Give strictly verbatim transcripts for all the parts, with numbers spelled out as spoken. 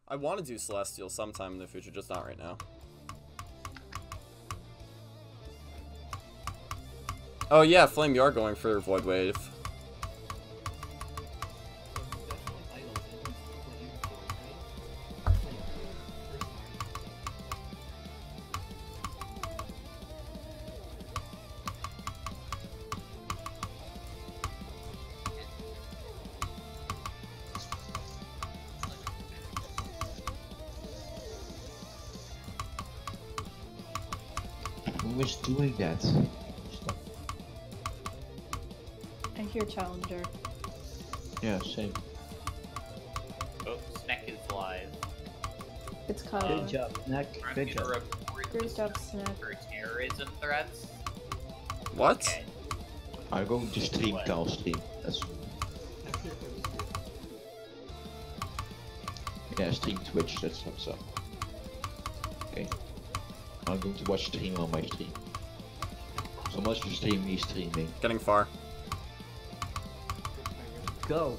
I want to do Celestial sometime in the future, just not right now. Oh yeah, Flame, you are going for Void Wave. Who is doing that? I hear Challenger. Yeah, same. Oh, Snack is live. It's Kyle. Good job, Snack. I'm Good gonna job. report Great this job, Snack. for terrorism threats. What? Okay. I'm going to stream What? Kyle's stream. That's... Yeah, stream Twitch, that's what's up. Okay. I'm going to watch stream on my stream. So much to stream me streaming. Getting far. Go.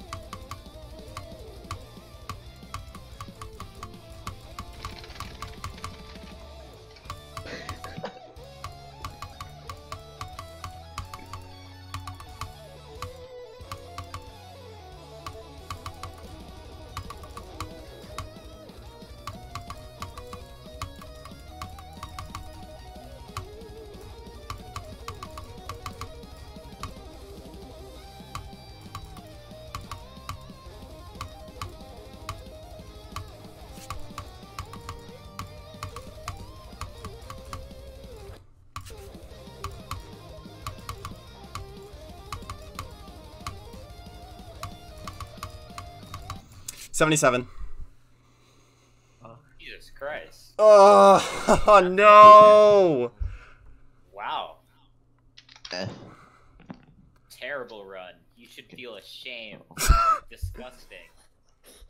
seventy-seven. Oh, Jesus Christ. Oh, oh no! Wow. Eh. Terrible run. You should feel ashamed. Disgusting.